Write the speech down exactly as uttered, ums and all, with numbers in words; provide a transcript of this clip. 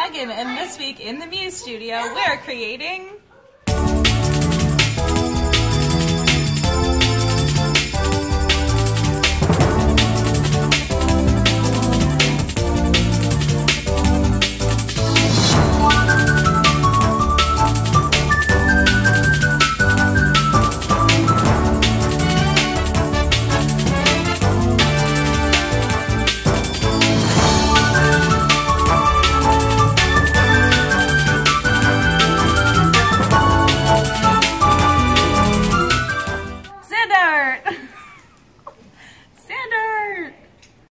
Megan, and this week in the Muse Studio, we're creating